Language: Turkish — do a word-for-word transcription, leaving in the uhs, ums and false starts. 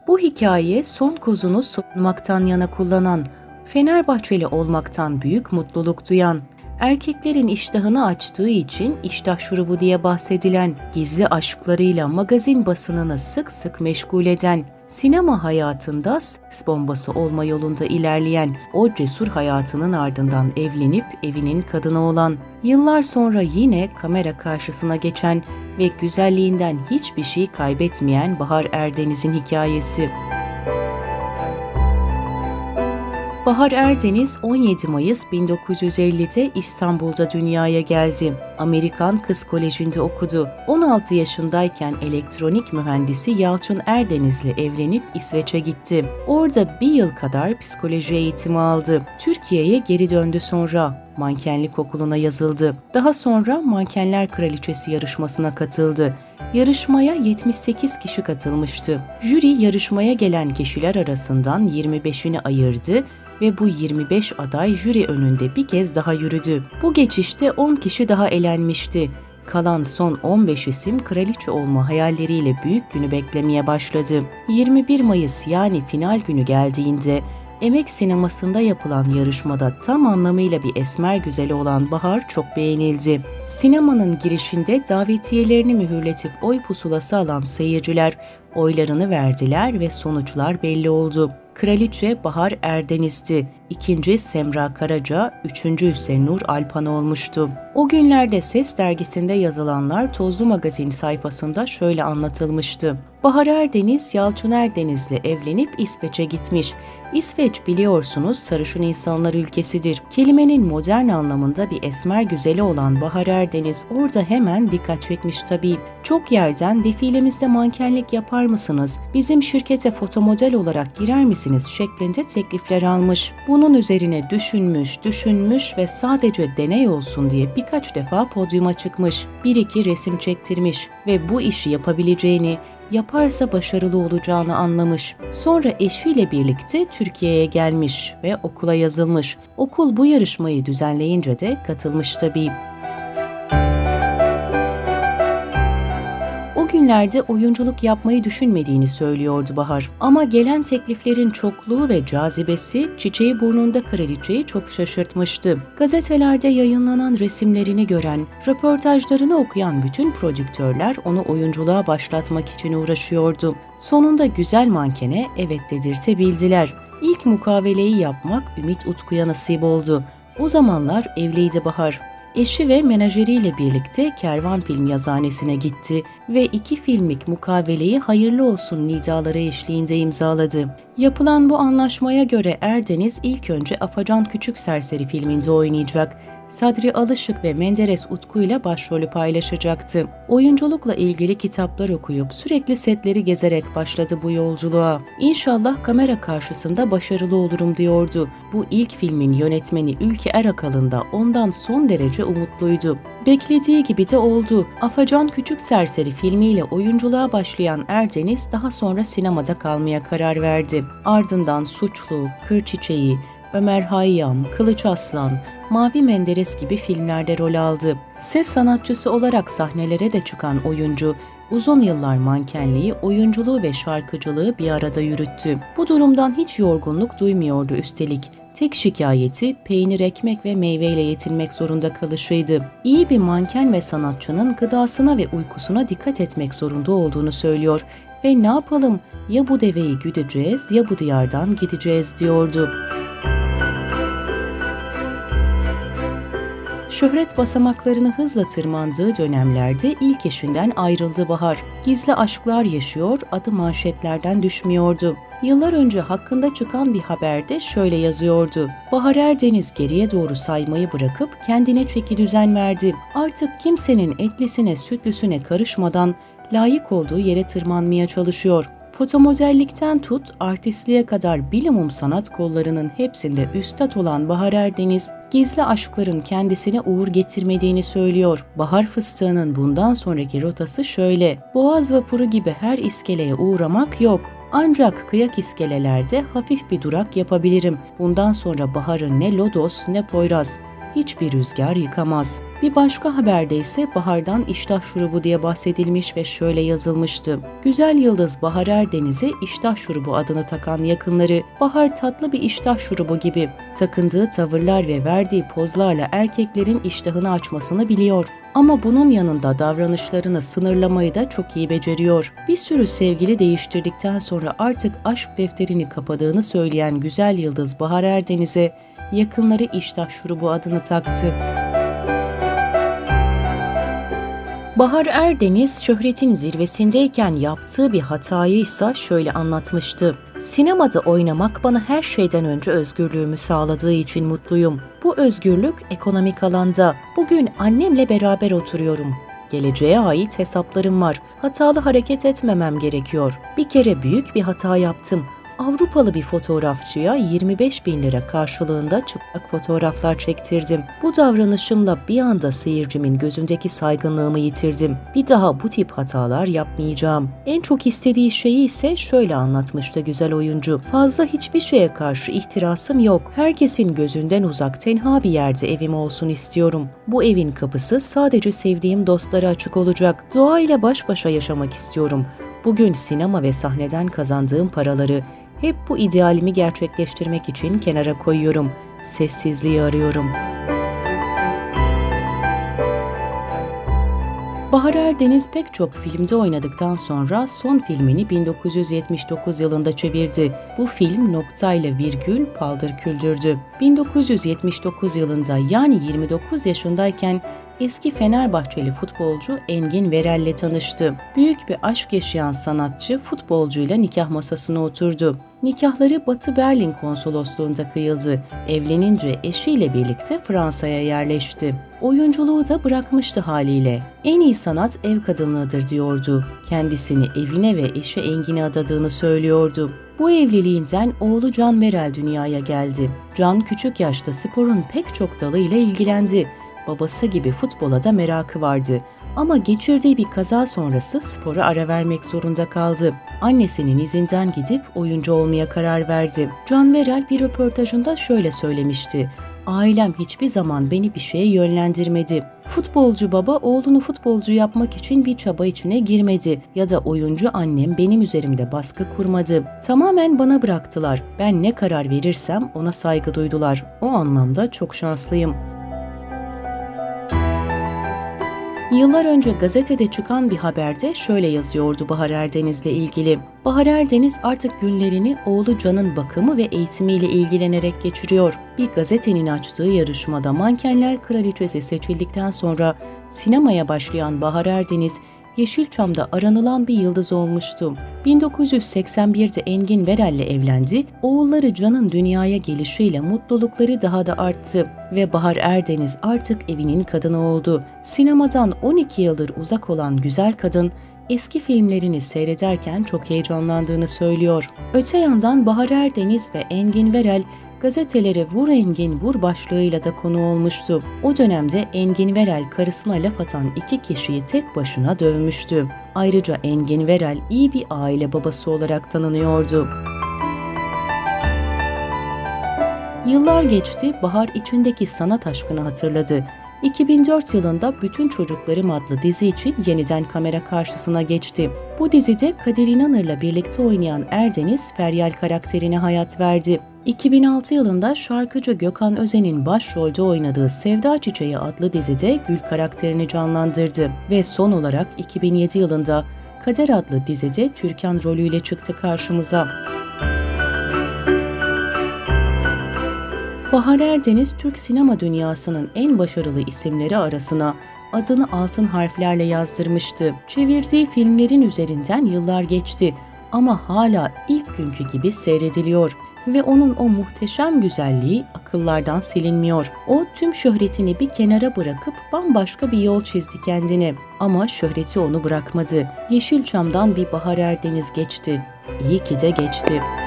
Bu hikaye son kozunu sunmaktan yana kullanan, Fenerbahçeli olmaktan büyük mutluluk duyan, erkeklerin iştahını açtığı için iştah şurubu diye bahsedilen, gizli aşklarıyla magazin basınını sık sık meşgul eden, sinema hayatında seks bombası olma yolunda ilerleyen, o cesur hayatının ardından evlenip evinin kadını olan, yıllar sonra yine kamera karşısına geçen ve güzelliğinden hiçbir şey kaybetmeyen Bahar Erdeniz'in hikayesi. Bahar Erdeniz on yedi Mayıs bin dokuz yüz ellide İstanbul'da dünyaya geldi. Amerikan Kız Koleji'nde okudu. on altı yaşındayken elektronik mühendisi Yalçın Erdeniz'le evlenip İsveç'e gitti. Orada bir yıl kadar psikoloji eğitimi aldı. Türkiye'ye geri döndü sonra. Mankenlik okuluna yazıldı. Daha sonra Mankenler Kraliçesi yarışmasına katıldı. Yarışmaya yetmiş sekiz kişi katılmıştı. Jüri yarışmaya gelen kişiler arasından yirmi beşini ayırdı ve bu yirmi beş aday jüri önünde bir kez daha yürüdü. Bu geçişte on kişi daha elenmişti. Kalan son on beş isim kraliçe olma hayalleriyle büyük günü beklemeye başladı. yirmi bir Mayıs yani final günü geldiğinde Emek Sineması'nda yapılan yarışmada tam anlamıyla bir esmer güzeli olan Bahar çok beğenildi. Sinemanın girişinde davetiyelerini mühürletip oy pusulası alan seyirciler oylarını verdiler ve sonuçlar belli oldu. Kraliçe Bahar Erdeniz'di. İkinci Semra Karaca, üçüncü ise Nur Alpan olmuştu. O günlerde Ses dergisinde yazılanlar Tozlu Magazin sayfasında şöyle anlatılmıştı. Bahar Erdeniz, Yalçın Erdeniz'le evlenip İsveç'e gitmiş. İsveç biliyorsunuz sarışın insanlar ülkesidir. Kelimenin modern anlamında bir esmer güzeli olan Bahar Erdeniz orada hemen dikkat çekmiş tabii. Çok yerden defilemizde mankenlik yapar mısınız? Bizim şirkete fotomodel olarak girer misiniz? Şeklinde teklifler almış. Bunun üzerine düşünmüş, düşünmüş ve sadece deney olsun diye birkaç defa podyuma çıkmış. Bir iki resim çektirmiş ve bu işi yapabileceğini, yaparsa başarılı olacağını anlamış. Sonra eşiyle birlikte Türkiye'ye gelmiş ve okula yazılmış. Okul bu yarışmayı düzenleyince de katılmış tabii. O günlerde oyunculuk yapmayı düşünmediğini söylüyordu Bahar. Ama gelen tekliflerin çokluğu ve cazibesi çiçeği burnunda kraliçeyi çok şaşırtmıştı. Gazetelerde yayınlanan resimlerini gören, röportajlarını okuyan bütün prodüktörler onu oyunculuğa başlatmak için uğraşıyordu. Sonunda güzel mankene evet dedirtebildiler. İlk mukaveleyi yapmak Ümit Utku'ya nasip oldu. O zamanlar evliydi Bahar. Eşi ve menajeriyle birlikte Kervan Film Yazıhanesi'ne gitti ve iki filmlik mukaveleyi hayırlı olsun nidaları eşliğinde imzaladı. Yapılan bu anlaşmaya göre Erdeniz ilk önce Afacan Küçük Serseri filminde oynayacak. Sadri Alışık ve Menderes Utku ile başrolü paylaşacaktı. Oyunculukla ilgili kitaplar okuyup sürekli setleri gezerek başladı bu yolculuğa. İnşallah kamera karşısında başarılı olurum diyordu. Bu ilk filmin yönetmeni Ülke Erakalın da ondan son derece umutluydu. Beklediği gibi de oldu. Afacan Küçük Serseri filmiyle oyunculuğa başlayan Erdeniz daha sonra sinemada kalmaya karar verdi. Ardından Suçlu, Kır Çiçeği, Ömer Hayyam, Kılıç Aslan, Mavi Menderes gibi filmlerde rol aldı. Ses sanatçısı olarak sahnelere de çıkan oyuncu, uzun yıllar mankenliği, oyunculuğu ve şarkıcılığı bir arada yürüttü. Bu durumdan hiç yorgunluk duymuyordu üstelik. Tek şikayeti peynir, ekmek ve meyveyle yetinmek zorunda kalışıydı. İyi bir manken ve sanatçının gıdasına ve uykusuna dikkat etmek zorunda olduğunu söylüyor ve ne yapalım ya bu deveyi güdeceğiz ya bu diyardan gideceğiz diyordu. Şöhret basamaklarını hızla tırmandığı dönemlerde ilk eşinden ayrıldı Bahar. Gizli aşklar yaşıyor, adı manşetlerden düşmüyordu. Yıllar önce hakkında çıkan bir haberde şöyle yazıyordu. Bahar Erdeniz geriye doğru saymayı bırakıp kendine çekidüzen verdi. Artık kimsenin etlisine sütlüsüne karışmadan layık olduğu yere tırmanmaya çalışıyor. Fotomodellikten tut, artistliğe kadar bilimum sanat kollarının hepsinde üstad olan Bahar Erdeniz, gizli aşkların kendisine uğur getirmediğini söylüyor. Bahar fıstığının bundan sonraki rotası şöyle: Boğaz vapuru gibi her iskeleye uğramak yok. Ancak kıyak iskelelerde hafif bir durak yapabilirim. Bundan sonra Bahar'ı ne lodos ne Poyraz, hiçbir rüzgar yıkamaz. Bir başka haberde ise bahardan iştah şurubu diye bahsedilmiş ve şöyle yazılmıştı. Güzel yıldız Bahar Erdeniz'e iştah şurubu adını takan yakınları, bahar tatlı bir iştah şurubu gibi. Takındığı tavırlar ve verdiği pozlarla erkeklerin iştahını açmasını biliyor. Ama bunun yanında davranışlarını sınırlamayı da çok iyi beceriyor. Bir sürü sevgili değiştirdikten sonra artık aşk defterini kapadığını söyleyen güzel yıldız Bahar Erdeniz'e yakınları iştah şurubu adını taktı. Bahar Erdeniz şöhretin zirvesindeyken yaptığı bir hatayı ise şöyle anlatmıştı. Sinemada oynamak bana her şeyden önce özgürlüğümü sağladığı için mutluyum. Bu özgürlük ekonomik alanda. Bugün annemle beraber oturuyorum. Geleceğe ait hesaplarım var. Hatalı hareket etmemem gerekiyor. Bir kere büyük bir hata yaptım. Avrupalı bir fotoğrafçıya yirmi beş bin lira karşılığında çıplak fotoğraflar çektirdim. Bu davranışımla bir anda seyircimin gözündeki saygınlığımı yitirdim. Bir daha bu tip hatalar yapmayacağım. En çok istediği şeyi ise şöyle anlatmıştı güzel oyuncu. Fazla hiçbir şeye karşı ihtirasım yok. Herkesin gözünden uzak tenha bir yerde evim olsun istiyorum. Bu evin kapısı sadece sevdiğim dostlara açık olacak. Doğayla baş başa yaşamak istiyorum. Bugün sinema ve sahneden kazandığım paraları hep bu idealimi gerçekleştirmek için kenara koyuyorum. Sessizliği arıyorum. Bahar Erdeniz pek çok filmde oynadıktan sonra son filmini bin dokuz yüz yetmiş dokuz yılında çevirdi. Bu film noktayla virgül paldır küldürdü. bin dokuz yüz yetmiş dokuz yılında yani yirmi dokuz yaşındayken eski Fenerbahçeli futbolcu Engin Verel'le tanıştı. Büyük bir aşk yaşayan sanatçı futbolcuyla nikah masasına oturdu. Nikahları Batı Berlin Konsolosluğu'nda kıyıldı. Evlenince eşiyle birlikte Fransa'ya yerleşti. Oyunculuğu da bırakmıştı haliyle. En iyi sanat ev kadınlığıdır diyordu. Kendisini evine ve eşe Engin'e adadığını söylüyordu. Bu evliliğinden oğlu Can Verel dünyaya geldi. Can küçük yaşta sporun pek çok dalıyla ilgilendi. Babası gibi futbola da merakı vardı. Ama geçirdiği bir kaza sonrası spora ara vermek zorunda kaldı. Annesinin izinden gidip oyuncu olmaya karar verdi. Can Verel bir röportajında şöyle söylemişti. Ailem hiçbir zaman beni bir şeye yönlendirmedi. Futbolcu baba oğlunu futbolcu yapmak için bir çaba içine girmedi ya da oyuncu annem benim üzerimde baskı kurmadı. Tamamen bana bıraktılar. Ben ne karar verirsem ona saygı duydular. O anlamda çok şanslıyım. Yıllar önce gazetede çıkan bir haberde şöyle yazıyordu Bahar Erdeniz'le ilgili. Bahar Erdeniz artık günlerini oğlu Can'ın bakımı ve eğitimiyle ilgilenerek geçiriyor. Bir gazetenin açtığı yarışmada Mankenler Kraliçesi seçildikten sonra sinemaya başlayan Bahar Erdeniz, Yeşilçam'da aranılan bir yıldız olmuştu. bin dokuz yüz seksen birde Engin Verel'le evlendi, oğulları Can'ın dünyaya gelişiyle mutlulukları daha da arttı ve Bahar Erdeniz artık evinin kadını oldu. Sinemadan on iki yıldır uzak olan güzel kadın, eski filmlerini seyrederken çok heyecanlandığını söylüyor. Öte yandan Bahar Erdeniz ve Engin Verel, gazetelere "Vur Engin Vur" başlığıyla da konu olmuştu. O dönemde Engin Verel karısına laf atan iki kişiyi tek başına dövmüştü. Ayrıca Engin Verel iyi bir aile babası olarak tanınıyordu. Yıllar geçti, Bahar içindeki sanat aşkını hatırladı. iki bin dört yılında Bütün Çocuklarım adlı dizi için yeniden kamera karşısına geçti. Bu dizide Kadir İnanır'la birlikte oynayan Erdeniz, Feryal karakterine hayat verdi. iki bin altı yılında şarkıcı Gökhan Özen'in başrolde oynadığı Sevda Çiçeği adlı dizide Gül karakterini canlandırdı ve son olarak iki bin yedi yılında Kader adlı dizide Türkan rolüyle çıktı karşımıza. Bahar Erdeniz, Türk sinema dünyasının en başarılı isimleri arasına adını altın harflerle yazdırmıştı. Çevirdiği filmlerin üzerinden yıllar geçti ama hala ilk günkü gibi seyrediliyor ve onun o muhteşem güzelliği akıllardan silinmiyor. O tüm şöhretini bir kenara bırakıp bambaşka bir yol çizdi kendine. Ama şöhreti onu bırakmadı. Yeşilçam'dan bir Bahar Erdeniz geçti. İyi ki de geçti.